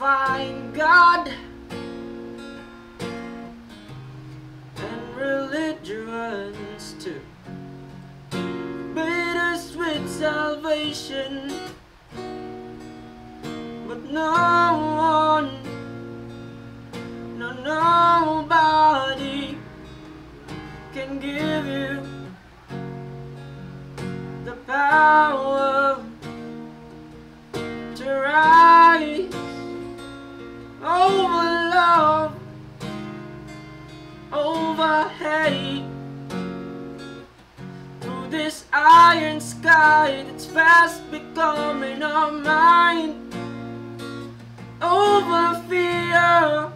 find God and religions too. Bittersweet salvation, but no one, no nobody can give you the power to rise over love, over hate, through this iron sky that's fast becoming our mind, over fear,